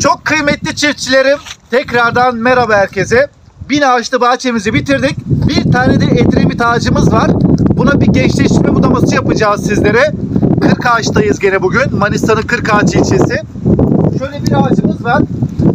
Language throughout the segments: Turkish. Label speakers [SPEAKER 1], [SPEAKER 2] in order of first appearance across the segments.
[SPEAKER 1] Çok kıymetli çiftçilerim, tekrardan merhaba herkese. 1000 ağaçlı bahçemizi bitirdik. Bir tane de Edremit ağacımız var. Buna bir gençleştirme budaması yapacağız sizlere. 40 ağaçtayız gene bugün. Manisa'nın 40 ağaç ilçesi. Şöyle bir ağacımız var.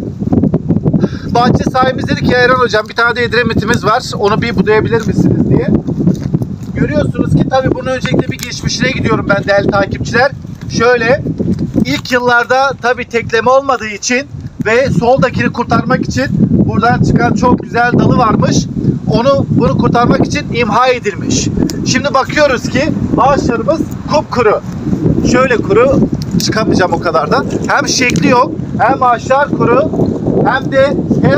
[SPEAKER 1] Bahçe sahibimiz dedi ki Erhan hocam bir tane de Edremit'imiz var. Onu bir budayabilir misiniz diye. Görüyorsunuz ki tabii bunun öncelikle bir geçmişine gidiyorum ben değerli takipçiler. Şöyle ilk yıllarda tabii tekleme olmadığı için ve soldakini kurtarmak için buradan çıkan çok güzel dalı varmış. Bunu kurtarmak için imha edilmiş. Şimdi bakıyoruz ki ağaçlarımız kupkuru. Şöyle kuru, çıkamayacağım o kadar da. Hem şekli yok, hem ağaçlar kuru, hem de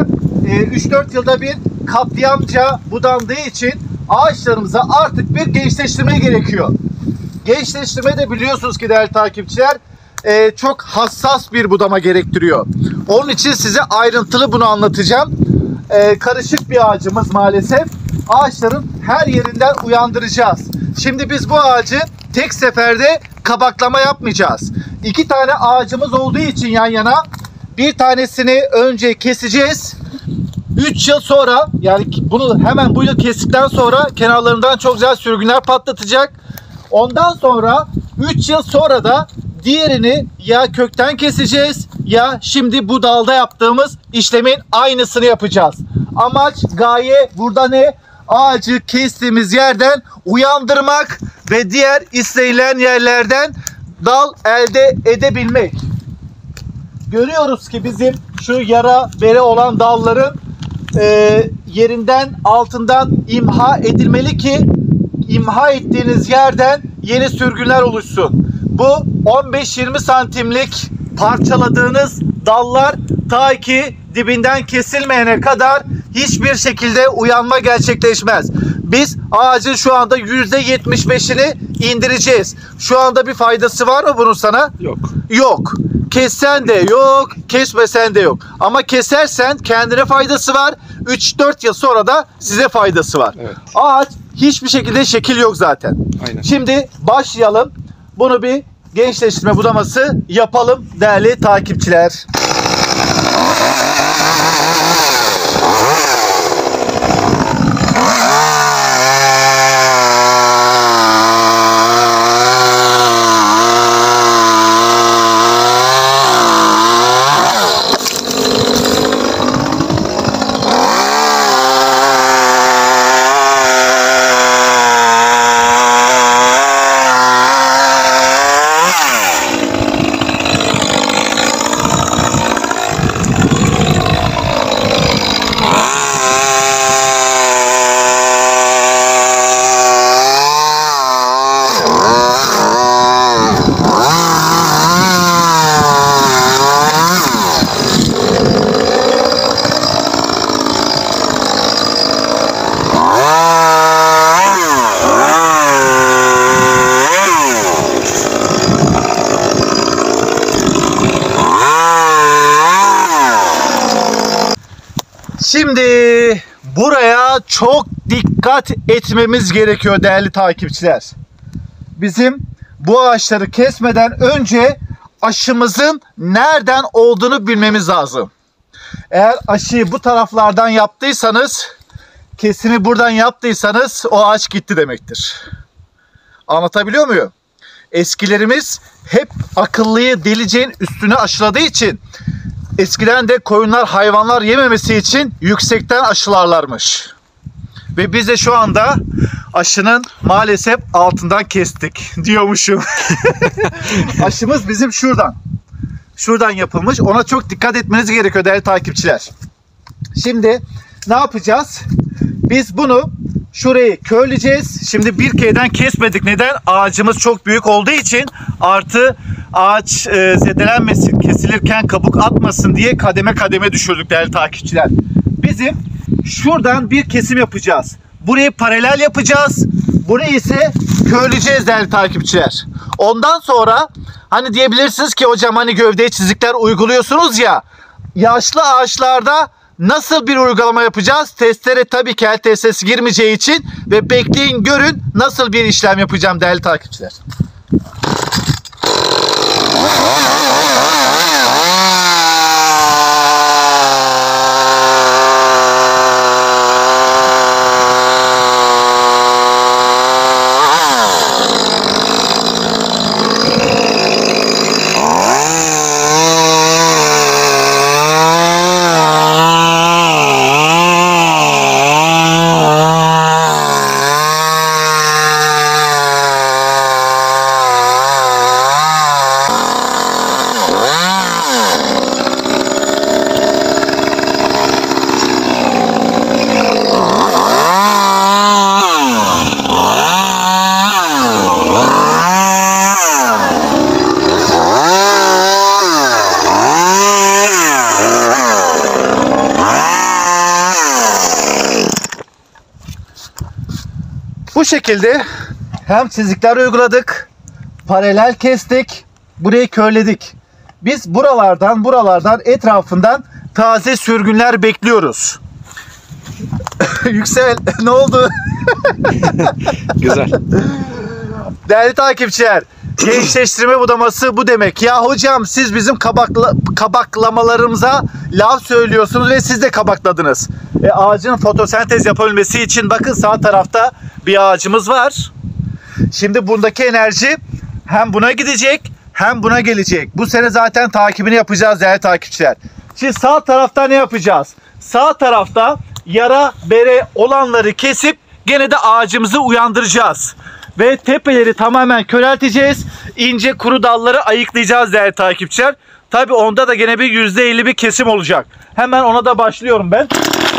[SPEAKER 1] 3-4 yılda bir katliamca budandığı için ağaçlarımıza artık bir gençleştirme gerekiyor. Gençleştirme de biliyorsunuz ki değerli takipçiler çok hassas bir budama gerektiriyor. Onun için size ayrıntılı bunu anlatacağım. Karışık bir ağacımız maalesef. Ağaçların her yerinden uyandıracağız. Şimdi biz bu ağacı tek seferde kabaklama yapmayacağız. 2 tane ağacımız olduğu için yan yana bir tanesini önce keseceğiz. 3 yıl sonra, yani bunu hemen bu yıl kestikten sonra kenarlarından çok güzel sürgünler patlatacak. Ondan sonra 3 yıl sonra da diğerini ya kökten keseceğiz ya şimdi bu dalda yaptığımız işlemin aynısını yapacağız. Amaç, gaye burada ne? Ağacı kestiğimiz yerden uyandırmak ve diğer istenilen yerlerden dal elde edebilmek. Görüyoruz ki bizim şu yara bere olan dalların yerinden altından imha edilmeli ki imha ettiğiniz yerden yeni sürgünler oluşsun. Bu 15-20 santimlik parçaladığınız dallar ta ki dibinden kesilmeyene kadar hiçbir şekilde uyanma gerçekleşmez. Biz ağacın şu anda %75'ini indireceğiz. Şu anda bir faydası var mı bunun sana?
[SPEAKER 2] Yok.
[SPEAKER 1] Yok. Kessen de yok, kesmesen de yok. Ama kesersen kendine faydası var. 3-4 yıl sonra da size faydası var.
[SPEAKER 2] Evet.
[SPEAKER 1] Ağaç hiçbir şekilde şekil yok zaten.
[SPEAKER 2] Aynen.
[SPEAKER 1] Şimdi başlayalım. Bunu bir gençleştirme budaması yapalım değerli takipçiler. Şimdi buraya çok dikkat etmemiz gerekiyor değerli takipçiler. Bizim bu ağaçları kesmeden önce aşımızın nereden olduğunu bilmemiz lazım. Eğer aşıyı bu taraflardan yaptıysanız, kesimi buradan yaptıysanız o ağaç gitti demektir. Anlatabiliyor muyum? Eskilerimiz hep akıllıyı deliceğin üstüne aşıladığı için eskiden de koyunlar, hayvanlar yememesi için yüksekten aşılarlarmış. Ve biz de şu anda aşının maalesef altından kestik diyormuşum. Aşımız bizim şuradan. Şuradan yapılmış. Ona çok dikkat etmeniz gerekiyor değerli takipçiler. Şimdi ne yapacağız? Biz bunu şurayı körleyeceğiz. Şimdi bir kereden kesmedik. Neden? Ağacımız çok büyük olduğu için artı ağaç zedelenmesin, kesilirken kabuk atmasın diye kademe kademe düşürdük değerli takipçiler. Bizim şuradan bir kesim yapacağız. Burayı paralel yapacağız. Burayı ise körleyeceğiz değerli takipçiler. Ondan sonra hani diyebilirsiniz ki hocam hani gövdeye çizikler uyguluyorsunuz ya. Yaşlı ağaçlarda nasıl bir uygulama yapacağız? Testere tabii ki el testeresi girmeyeceği için ve bekleyin görün nasıl bir işlem yapacağım değerli takipçiler. Bu şekilde hem çizikler uyguladık, paralel kestik, burayı körledik. Biz buralardan etrafından taze sürgünler bekliyoruz. Yüksel, ne oldu?
[SPEAKER 2] Güzel.
[SPEAKER 1] Değerli takipçiler, gençleştirme budaması bu demek. Ya hocam siz bizim kabaklamalarımıza laf söylüyorsunuz ve siz de kabakladınız. Ağacın fotosentez yapabilmesi için bakın sağ tarafta bir ağacımız var. Şimdi bundaki enerji hem buna gidecek hem buna gelecek. Bu sene zaten takibini yapacağız değerli takipçiler. Şimdi sağ tarafta ne yapacağız? Sağ tarafta yara bere olanları kesip gene de ağacımızı uyandıracağız. Ve tepeleri tamamen körelteceğiz. İnce kuru dalları ayıklayacağız değerli takipçiler. Tabi onda da gene bir %50 bir kesim olacak. Hemen ona da başlıyorum ben.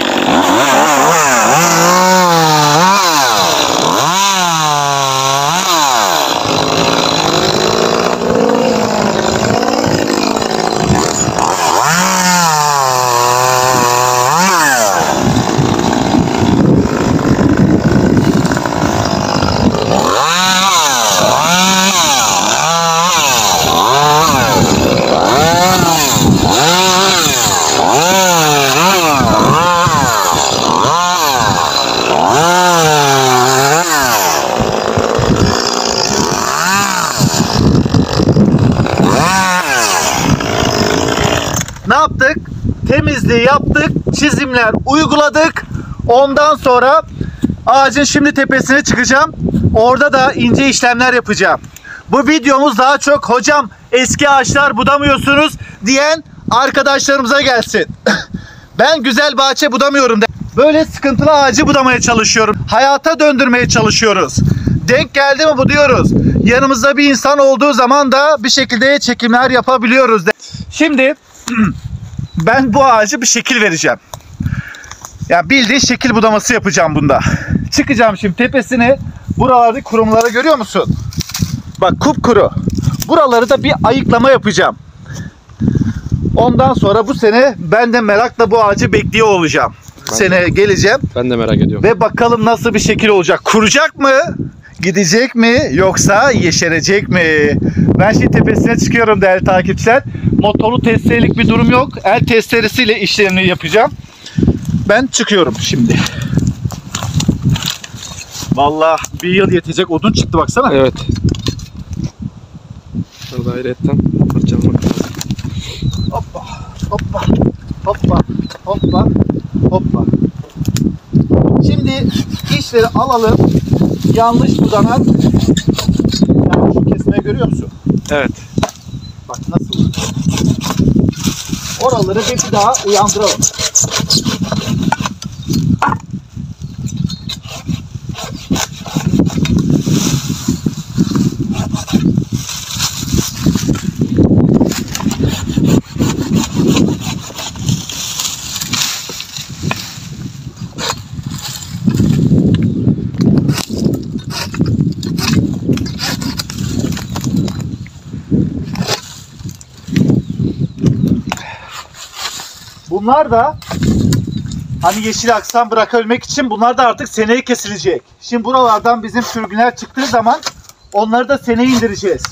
[SPEAKER 1] Ne yaptık? Temizliği yaptık, çizimler uyguladık. Ondan sonra ağacın şimdi tepesine çıkacağım. Orada da ince işlemler yapacağım. Bu videomuz daha çok hocam eski ağaçlar budamıyorsunuz diyen arkadaşlarımıza gelsin. Ben güzel bahçe budamıyorum. Böyle sıkıntılı ağacı budamaya çalışıyorum. Hayata döndürmeye çalışıyoruz. Denk geldi mi buduyoruz. Yanımızda bir insan olduğu zaman da bir şekilde çekimler yapabiliyoruz. Şimdi ben bu ağacı bir şekil vereceğim. Yani bildiğin şekil budaması yapacağım bunda. Çıkacağım şimdi tepesine. Buralardaki kurumları görüyor musun? Bak kupkuru. Buraları da bir ayıklama yapacağım. Ondan sonra bu sene ben de merakla bu ağacı bekliyor olacağım. Sene geleceğim.
[SPEAKER 2] Ben de merak ediyorum.
[SPEAKER 1] Ve bakalım nasıl bir şekil olacak. Kuracak mı? Gidecek mi? Yoksa yeşerecek mi? Ben şimdi tepesine çıkıyorum değerli takipçiler. Motorlu testerelik bir durum yok. El testeresiyle işlemini yapacağım. Ben çıkıyorum şimdi. Vallahi bir yıl yetecek odun çıktı baksana.
[SPEAKER 2] Evet. Şurada ayrıyetten parçalamak lazım.
[SPEAKER 1] Hoppa, hoppa, hoppa, hoppa, hoppa. Şimdi işleri alalım. Yanlış budanan, yani şu kesmeyi görüyor musun?
[SPEAKER 2] Evet.
[SPEAKER 1] Bak nasıl? Oraları bir daha uyandıralım. Bunlar da hani yeşil aksam bırakabilmek için bunlar da artık seneye kesilecek. Şimdi buralardan bizim sürgünler çıktığı zaman onları da seneye indireceğiz.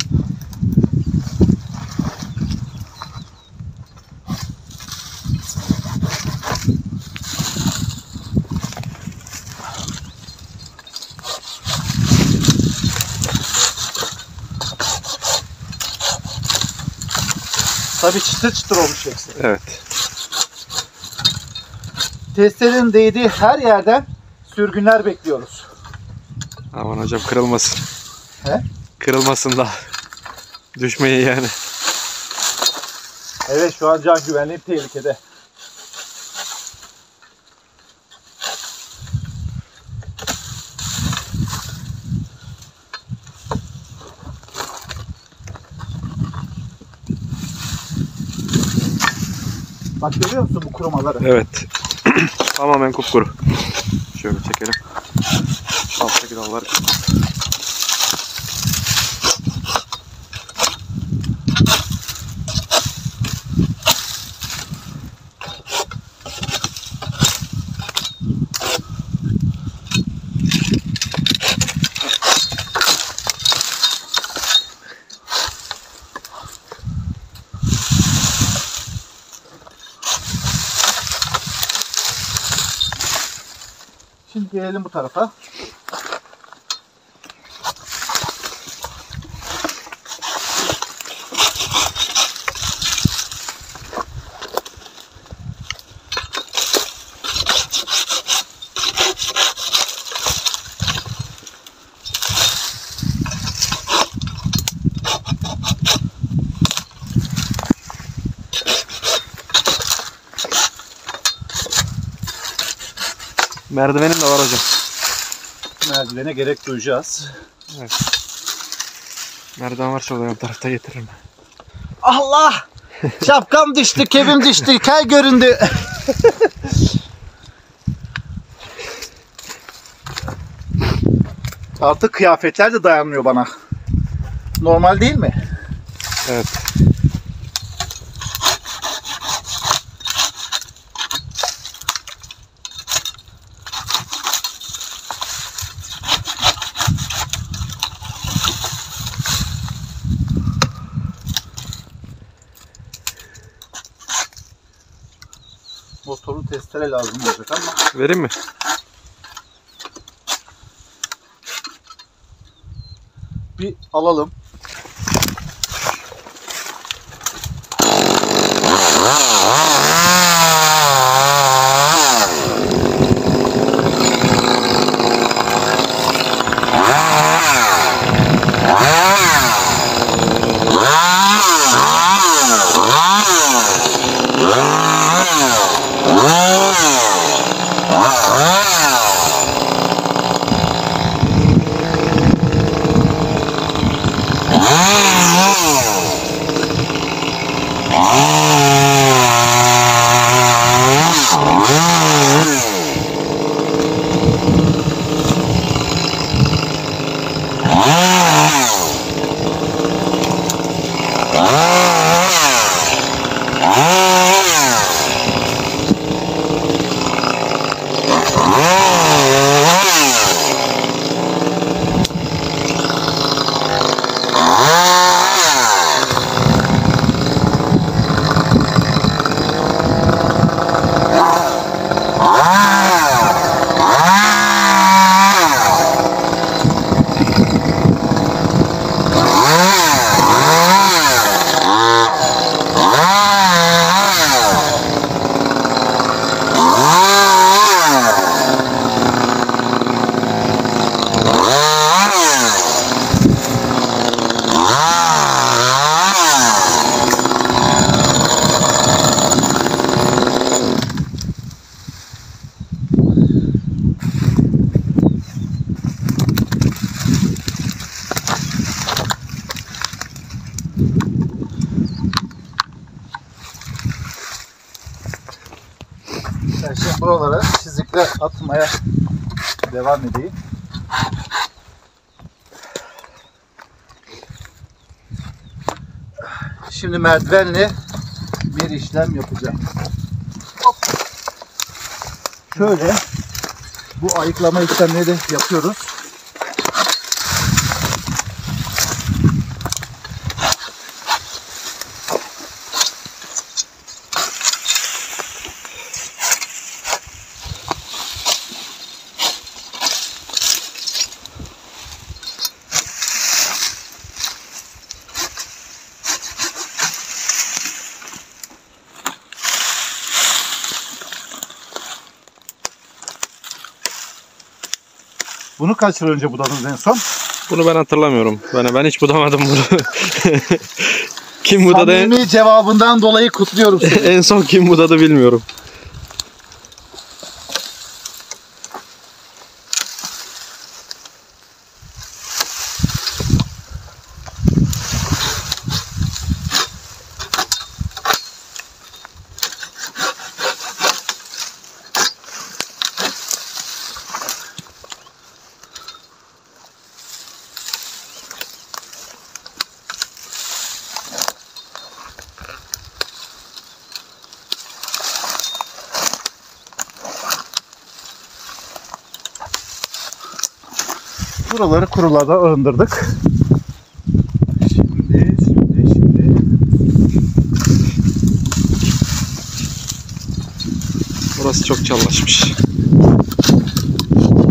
[SPEAKER 1] Tabii çıtır çıtır olmuş hepsi.
[SPEAKER 2] Evet.
[SPEAKER 1] Testerin değdiği her yerden sürgünler bekliyoruz.
[SPEAKER 2] Aman hocam kırılmasın.
[SPEAKER 1] He?
[SPEAKER 2] Kırılmasın da. Düşmeyin yani.
[SPEAKER 1] Evet, şu an can güvenliğim tehlikede. Bak görüyor musun bu kurumaları?
[SPEAKER 2] Evet. Tamamen kupkuru. Şöyle çekelim. Alttaki dallar.
[SPEAKER 1] Gelelim bu tarafa.
[SPEAKER 2] Merdivenim de var hocam.
[SPEAKER 1] Merdivene gerek duyacağız.
[SPEAKER 2] Evet. Merdiven var şurada yan tarafta getiririm.
[SPEAKER 1] Allah! Şapkam düştü, kebim düştü, kel göründü. Artık kıyafetler de dayanmıyor bana. Normal değil mi?
[SPEAKER 2] Evet.
[SPEAKER 1] Motorun testere lazım olacak ama.
[SPEAKER 2] Vereyim mi?
[SPEAKER 1] Bir alalım. Ben şimdi buralara çizikler atmaya devam edeyim. Şimdi merdivenle bir işlem yapacağım. Hop. Şöyle bu ayıklama işlemleri de yapıyoruz. Bunu kaç yıl önce budadınız en son?
[SPEAKER 2] Bunu ben hatırlamıyorum. Ben hiç budamadım bunu. Kim budadı?
[SPEAKER 1] Samimi cevabından dolayı kutluyorum seni.
[SPEAKER 2] En son kim budadı bilmiyorum.
[SPEAKER 1] Buraları kurularda arındırdık. Şimdi.
[SPEAKER 2] Burası çok çallaşmış.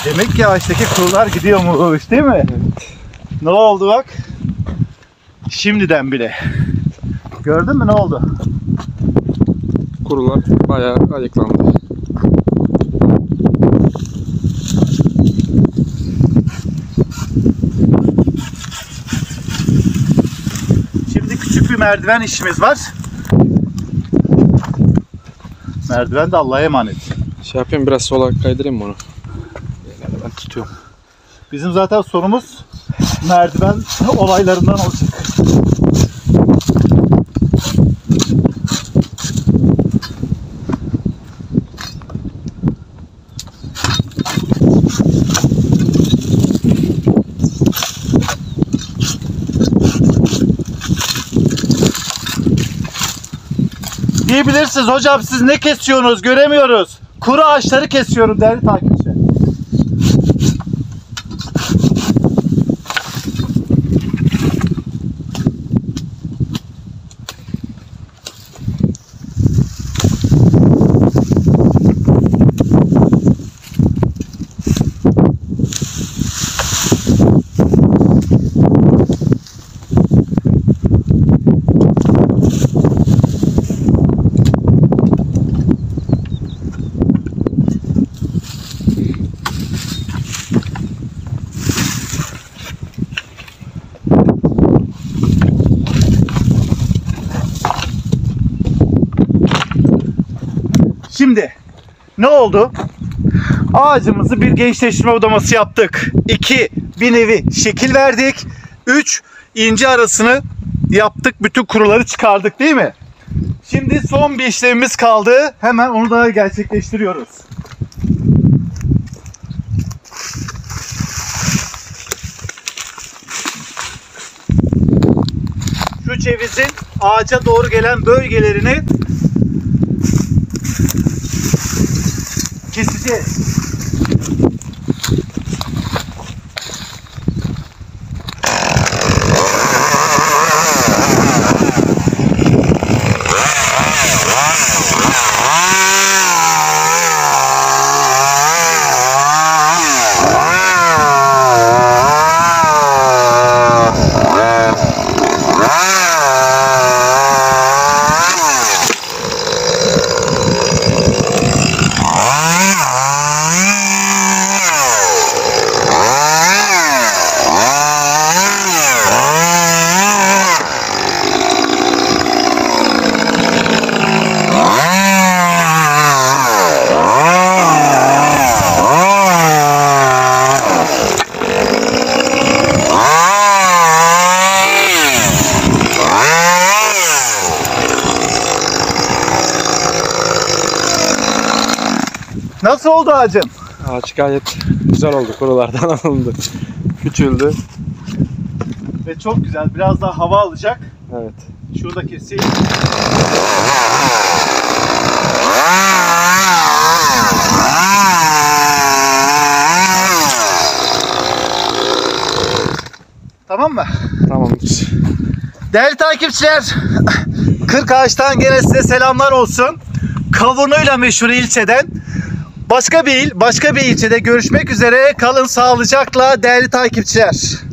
[SPEAKER 1] Demek ki ağaçtaki kurular gidiyormuş değil mi?
[SPEAKER 2] Evet.
[SPEAKER 1] Ne oldu bak? Şimdiden bile. Gördün mü ne oldu?
[SPEAKER 2] Kurular bayağı ayıklandı.
[SPEAKER 1] Şimdi küçük bir merdiven işimiz var. Merdiven de Allah'a emanet.
[SPEAKER 2] Şey yapayım, biraz sola kaydırayım mı onu? Yani ben tutuyorum.
[SPEAKER 1] Bizim zaten sorumuz merdiven olaylarından olacak. Diyebilirsiniz hocam siz ne kesiyorsunuz göremiyoruz. Kuru ağaçları kesiyorum değerli takipçiler. Şimdi ne oldu? Ağacımızı bir gençleştirme udaması yaptık. 2. Bir nevi şekil verdik. 3. İnce arasını yaptık. Bütün kuruları çıkardık değil mi? Şimdi son bir işlemimiz kaldı. Hemen onu da gerçekleştiriyoruz. Şu cevizin ağaca doğru gelen bölgelerini keseceğiz. Nasıl oldu ağacım?
[SPEAKER 2] Ağaç gayet güzel oldu, kurulardan alındı. Küçüldü.
[SPEAKER 1] Ve çok güzel. Biraz daha hava alacak.
[SPEAKER 2] Evet.
[SPEAKER 1] Şurada keseyim. Tamam mı?
[SPEAKER 2] Tamamdır.
[SPEAKER 1] Değerli takipçiler, 40 ağaçtan gene size selamlar olsun. Kavunuyla meşhur ilçeden başka bir il, başka bir ilçede görüşmek üzere. Kalın sağlıcakla değerli takipçiler.